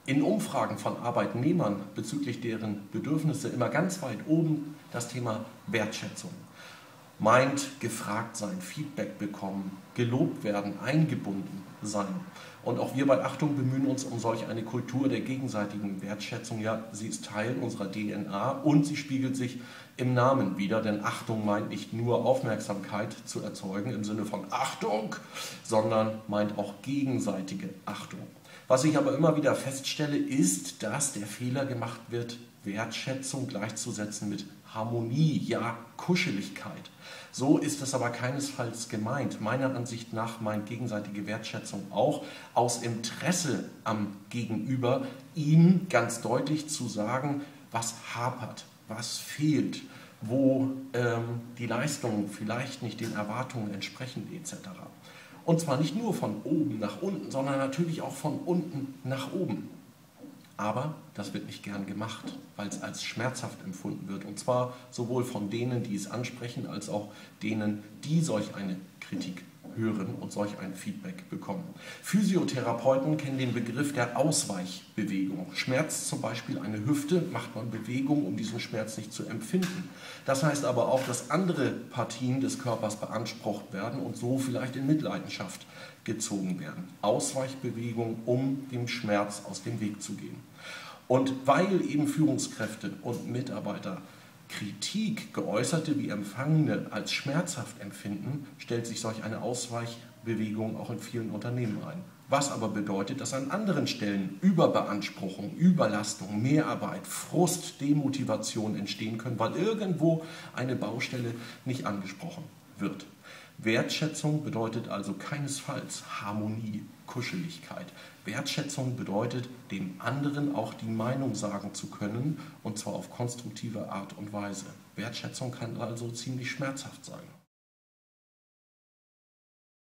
In Umfragen von Arbeitnehmern bezüglich deren Bedürfnisse immer ganz weit oben das Thema Wertschätzung. Meint gefragt sein, Feedback bekommen, gelobt werden, eingebunden sein. Und auch wir bei Achtung bemühen uns um solch eine Kultur der gegenseitigen Wertschätzung. Ja, sie ist Teil unserer DNA und sie spiegelt sich im Namen wider, denn Achtung meint nicht nur Aufmerksamkeit zu erzeugen im Sinne von Achtung, sondern meint auch gegenseitige Achtung. Was ich aber immer wieder feststelle, ist, dass der Fehler gemacht wird, Wertschätzung gleichzusetzen mit Harmonie, ja Kuscheligkeit. So ist es aber keinesfalls gemeint. Meiner Ansicht nach meint gegenseitige Wertschätzung auch aus Interesse am Gegenüber, ihm ganz deutlich zu sagen, was hapert, was fehlt, wo die Leistungen vielleicht nicht den Erwartungen entsprechen etc. Und zwar nicht nur von oben nach unten, sondern natürlich auch von unten nach oben. Aber das wird nicht gern gemacht, weil es als schmerzhaft empfunden wird. Und zwar sowohl von denen, die es ansprechen, als auch denen, die solch eine Kritik hören und solch ein Feedback bekommen. Physiotherapeuten kennen den Begriff der Ausweichbewegung. Schmerzt zum Beispiel eine Hüfte, macht man Bewegung, um diesen Schmerz nicht zu empfinden. Das heißt aber auch, dass andere Partien des Körpers beansprucht werden und so vielleicht in Mitleidenschaft gezogen werden. Ausweichbewegung, um dem Schmerz aus dem Weg zu gehen. Und weil eben Führungskräfte und Mitarbeiter Kritik, geäußerte wie empfangene, als schmerzhaft empfinden, stellt sich solch eine Ausweichbewegung auch in vielen Unternehmen ein. Was aber bedeutet, dass an anderen Stellen Überbeanspruchung, Überlastung, Mehrarbeit, Frust, Demotivation entstehen können, weil irgendwo eine Baustelle nicht angesprochen wird. Wertschätzung bedeutet also keinesfalls Harmonie, Kuscheligkeit. Wertschätzung bedeutet, dem anderen auch die Meinung sagen zu können, und zwar auf konstruktive Art und Weise. Wertschätzung kann also ziemlich schmerzhaft sein.